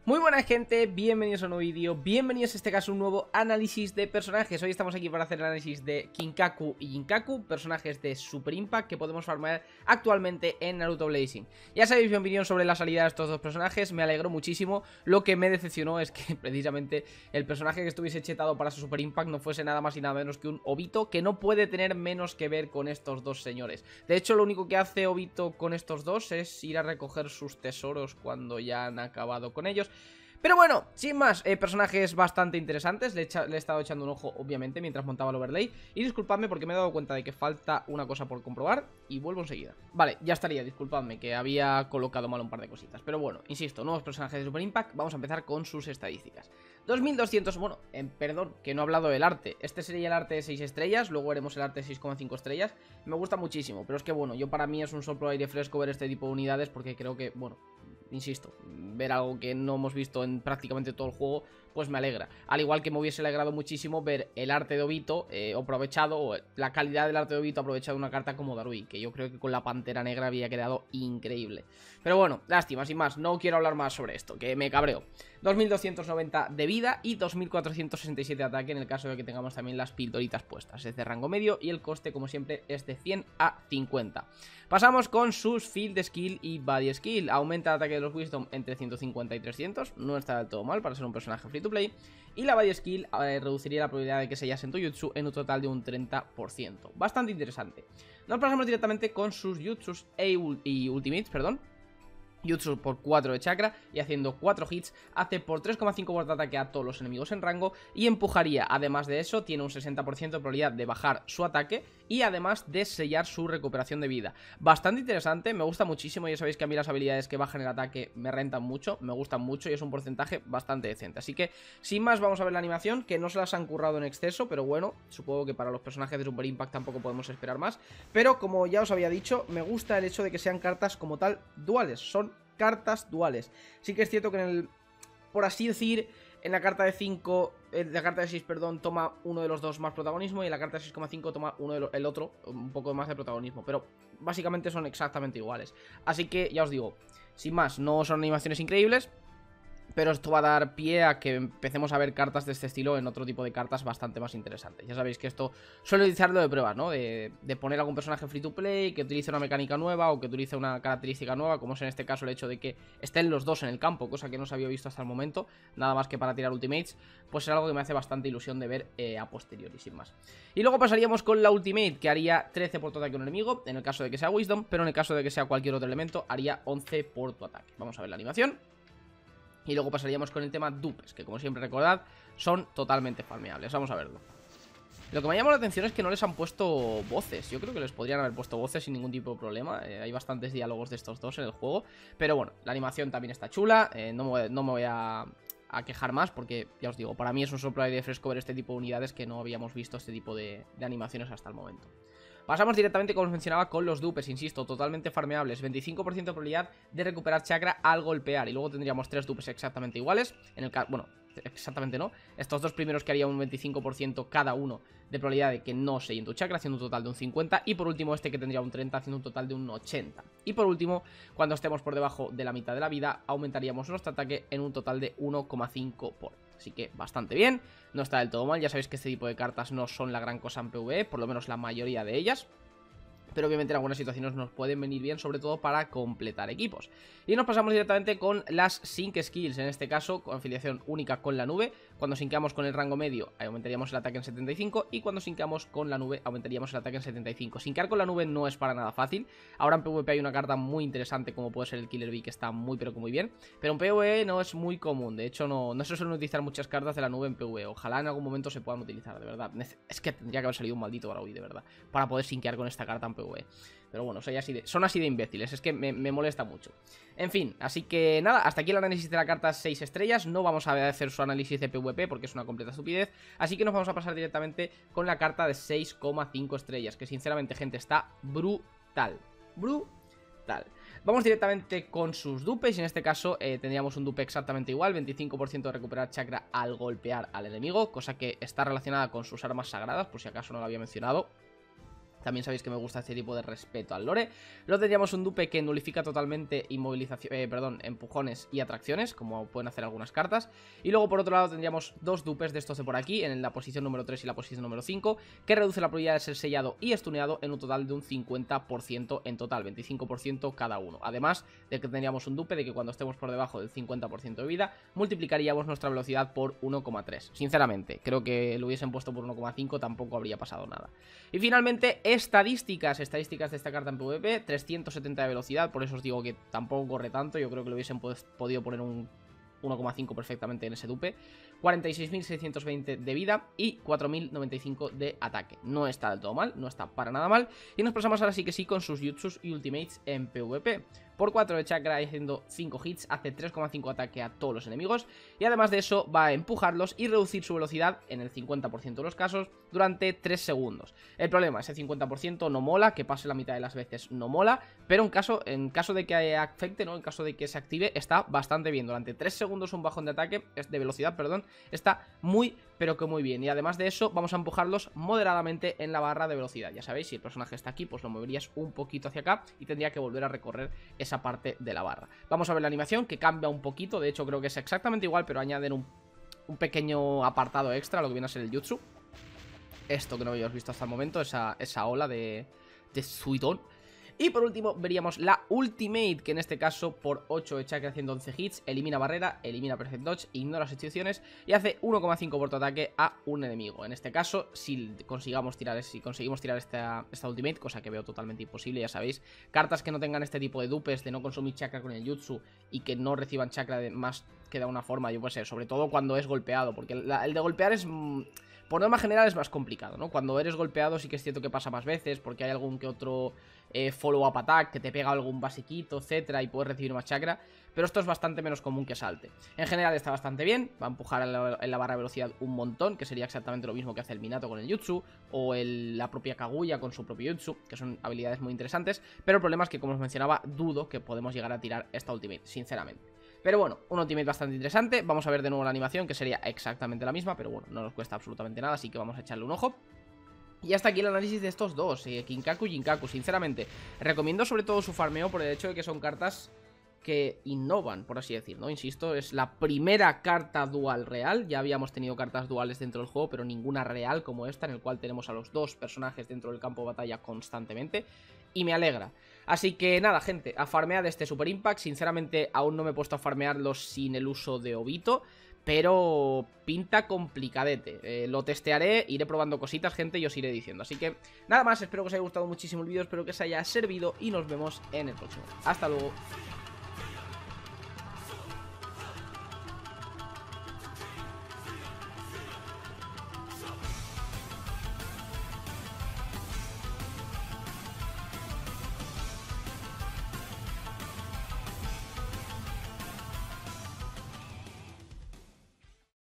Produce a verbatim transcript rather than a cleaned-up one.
Muy buena gente, bienvenidos a un nuevo vídeo, bienvenidos a este caso a un nuevo análisis de personajes. Hoy estamos aquí para hacer el análisis de Kinkaku y Jinkaku, personajes de Super Impact que podemos farmear actualmente en Naruto Blazing. Ya sabéis mi opinión sobre la salida de estos dos personajes, me alegró muchísimo. Lo que me decepcionó es que precisamente el personaje que estuviese chetado para su Super Impact no fuese nada más y nada menos que un Obito, que no puede tener menos que ver con estos dos señores. De hecho, lo único que hace Obito con estos dos es ir a recoger sus tesoros cuando ya han acabado con ellos. Pero bueno, sin más, eh, personajes bastante interesantes. le, echa, le he estado echando un ojo, obviamente, mientras montaba el overlay. Y disculpadme porque me he dado cuenta de que falta una cosa por comprobar y vuelvo enseguida. Vale, ya estaría, disculpadme, que había colocado mal un par de cositas. Pero bueno, insisto, nuevos personajes de Super Impact. Vamos a empezar con sus estadísticas. dos mil doscientos, bueno, eh, perdón, que no he hablado del arte. Este sería el arte de seis estrellas, luego haremos el arte de seis coma cinco estrellas. Me gusta muchísimo, pero es que bueno, yo para mí es un soplo de aire fresco ver este tipo de unidades porque creo que, bueno... Insisto, ver algo que no hemos visto en prácticamente todo el juego, pues me alegra. Al igual que me hubiese alegrado muchísimo ver el arte de Obito eh, aprovechado, o la calidad del arte de Obito aprovechado en una carta como Darui, que yo creo que con la Pantera Negra había quedado increíble. Pero bueno, lástima, sin más, no quiero hablar más sobre esto, que me cabreo. dos mil doscientos noventa de vida y dos mil cuatrocientos sesenta y siete de ataque en el caso de que tengamos también las pildoritas puestas. Es de rango medio y el coste, como siempre, es de cien a cincuenta. Pasamos con sus Field Skill y Body Skill. Aumenta el ataque de los Wisdom entre ciento cincuenta y trescientos, no está del todo mal para ser un personaje free to play. Y la Body Skill eh, reduciría la probabilidad de que se en tu Jutsu en un total de un treinta por ciento. Bastante interesante. Nos pasamos directamente con sus Jutsus e y Ultimates, perdón. Jutsu por cuatro de chakra y haciendo cuatro hits, hace por tres coma cinco por de ataque a todos los enemigos en rango y empujaría, además de eso, tiene un sesenta por ciento de probabilidad de bajar su ataque y además de sellar su recuperación de vida. Bastante interesante, me gusta muchísimo, ya sabéis que a mí las habilidades que bajan el ataque me rentan mucho, me gustan mucho y es un porcentaje bastante decente. Así que, sin más, vamos a ver la animación, que no se las han currado en exceso, pero bueno, supongo que para los personajes de Super Impact tampoco podemos esperar más. Pero como ya os había dicho, me gusta el hecho de que sean cartas como tal duales, son cartas duales. Sí que es cierto que en el, por así decir, en la carta de cinco, en la carta de seis, perdón, toma uno de los dos más protagonismo y en la carta de seis coma cinco toma uno de lo, el otro un poco más de protagonismo, pero básicamente son exactamente iguales. Así que ya os digo, sin más, no son animaciones increíbles, pero esto va a dar pie a que empecemos a ver cartas de este estilo en otro tipo de cartas bastante más interesantes. Ya sabéis que esto suele utilizarlo de pruebas, ¿no? De, de poner algún personaje free to play, que utilice una mecánica nueva o que utilice una característica nueva, como es en este caso el hecho de que estén los dos en el campo, cosa que no se había visto hasta el momento, nada más que para tirar ultimates, pues es algo que me hace bastante ilusión de ver eh, a posteriori, sin más. Y luego pasaríamos con la ultimate, que haría trece por tu ataque a un enemigo, en el caso de que sea Wisdom, pero en el caso de que sea cualquier otro elemento, haría once por tu ataque. Vamos a ver la animación. Y luego pasaríamos con el tema dupes, que como siempre recordad, son totalmente farmeables. Vamos a verlo. Lo que me llama la atención es que no les han puesto voces. Yo creo que les podrían haber puesto voces sin ningún tipo de problema. eh, Hay bastantes diálogos de estos dos en el juego. Pero bueno, la animación también está chula. eh, no, me, no me voy a, a quejar más porque, ya os digo, para mí es un soplo de aire fresco ver este tipo de unidades que no habíamos visto este tipo de, de animaciones hasta el momento. Pasamos directamente, como os mencionaba, con los dupes, insisto, totalmente farmeables, veinticinco por ciento de probabilidad de recuperar chakra al golpear. Y luego tendríamos tres dupes exactamente iguales, en el caso, bueno, exactamente no, estos dos primeros que harían un veinticinco por ciento cada uno de probabilidad de que no se tu chakra, haciendo un total de un cincuenta, y por último este que tendría un treinta, haciendo un total de un ochenta. Y por último, cuando estemos por debajo de la mitad de la vida, aumentaríamos nuestro ataque en un total de uno coma cinco por. Así que bastante bien, no está del todo mal. Ya sabéis que este tipo de cartas no son la gran cosa en PvE, por lo menos la mayoría de ellas, pero obviamente en algunas situaciones nos pueden venir bien, sobre todo para completar equipos. Y nos pasamos directamente con las Sync Skills, en este caso con afiliación única con la nube. Cuando sincamos con el rango medio aumentaríamos el ataque en setenta y cinco, y cuando sincamos con la nube aumentaríamos el ataque en setenta y cinco. Sincar con la nube no es para nada fácil. Ahora en PvP hay una carta muy interesante como puede ser el Killer Bee, que está muy pero que muy bien, pero en PvE no es muy común. De hecho no, no se suelen utilizar muchas cartas de la nube en PvE. Ojalá en algún momento se puedan utilizar, de verdad. Es que tendría que haber salido un maldito Darui, de verdad, para poder sinkear con esta carta en PvE. Pero bueno, soy así de, son así de imbéciles, es que me, me molesta mucho. En fin, así que nada, hasta aquí el análisis de la carta seis estrellas. No vamos a hacer su análisis de PvP porque es una completa estupidez, así que nos vamos a pasar directamente con la carta de seis coma cinco estrellas, que sinceramente, gente, está brutal. Brutal. Vamos directamente con sus dupes y en este caso eh, tendríamos un dupe exactamente igual, veinticinco por ciento de recuperar chakra al golpear al enemigo, cosa que está relacionada con sus armas sagradas, por si acaso no lo había mencionado. También sabéis que me gusta este tipo de respeto al lore. Luego tendríamos un dupe que nulifica totalmente inmovilización, eh, perdón, empujones y atracciones, como pueden hacer algunas cartas. Y luego por otro lado tendríamos dos dupes de estos de por aquí, en la posición número tres y la posición número cinco, que reduce la probabilidad de ser sellado y estuneado en un total de un cincuenta por ciento en total, veinticinco por ciento cada uno. Además de que tendríamos un dupe de que cuando estemos por debajo del cincuenta por ciento de vida, multiplicaríamos nuestra velocidad por uno coma tres. Sinceramente, creo que lo hubiesen puesto por uno coma cinco, tampoco habría pasado nada. Y finalmente, estadísticas, estadísticas de esta carta en PvP, trescientos setenta de velocidad, por eso os digo que tampoco corre tanto, yo creo que lo hubiesen podido poner un uno coma cinco perfectamente en ese dupe, cuarenta y seis mil seiscientos veinte de vida y cuatro mil noventa y cinco de ataque. No está del todo mal, no está para nada mal. Y nos pasamos ahora sí que sí con sus jutsus y ultimates en PvP. Por cuatro de chakra y haciendo cinco hits, hace tres coma cinco ataque a todos los enemigos. Y además de eso va a empujarlos y reducir su velocidad en el cincuenta por ciento de los casos durante tres segundos. El problema, ese cincuenta por ciento no mola, que pase la mitad de las veces no mola, pero en caso, en caso de que afecte, ¿no? En caso de que se active, está bastante bien. Durante tres segundos un bajón de ataque, de velocidad, perdón, está muy, pero que muy bien. Y además de eso, vamos a empujarlos moderadamente en la barra de velocidad. Ya sabéis, si el personaje está aquí, pues lo moverías un poquito hacia acá y tendría que volver a recorrer esa parte de la barra. Vamos a ver la animación, que cambia un poquito. De hecho, creo que es exactamente igual, pero añaden un, un pequeño apartado extra, lo que viene a ser el jutsu. Esto que no habíamos visto hasta el momento, esa, esa ola de, de Suiton. Y por último veríamos la Ultimate, que en este caso por ocho de chakra haciendo once hits, elimina barrera, elimina perfect dodge, ignora situaciones y hace uno coma cinco por tu ataque a un enemigo. En este caso, si consigamos tirar, si conseguimos tirar esta, esta Ultimate, cosa que veo totalmente imposible, ya sabéis, cartas que no tengan este tipo de dupes de no consumir chakra con el jutsu y que no reciban chakra de más que de una forma, yo pues sé, sobre todo cuando es golpeado, porque la, el de golpear es... Mmm, por norma general es más complicado, ¿no? Cuando eres golpeado sí que es cierto que pasa más veces, porque hay algún que otro eh, follow-up attack que te pega algún basiquito, etcétera, y puedes recibir más chakra, pero esto es bastante menos común que salte. En general está bastante bien, va a empujar en la, en la barra de velocidad un montón, que sería exactamente lo mismo que hace el Minato con el jutsu, o el, la propia Kaguya con su propio jutsu, que son habilidades muy interesantes, pero el problema es que, como os mencionaba, dudo que podemos llegar a tirar esta ultimate, sinceramente. Pero bueno, un ultimate bastante interesante. Vamos a ver de nuevo la animación, que sería exactamente la misma, pero bueno, no nos cuesta absolutamente nada, así que vamos a echarle un ojo. Y hasta aquí el análisis de estos dos, eh, Kinkaku y Jinkaku. Sinceramente, recomiendo sobre todo su farmeo por el hecho de que son cartas que innovan, por así decir, ¿no? Insisto, es la primera carta dual real. Ya habíamos tenido cartas duales dentro del juego, pero ninguna real como esta, en el cual tenemos a los dos personajes dentro del campo de batalla constantemente. Y me alegra. Así que nada, gente, a farmear este Super Impact. Sinceramente, aún no me he puesto a farmearlos sin el uso de Obito, pero pinta complicadete. eh, Lo testearé, iré probando cositas, gente, y os iré diciendo. Así que nada más, espero que os haya gustado muchísimo el vídeo, espero que os haya servido y nos vemos en el próximo. Hasta luego.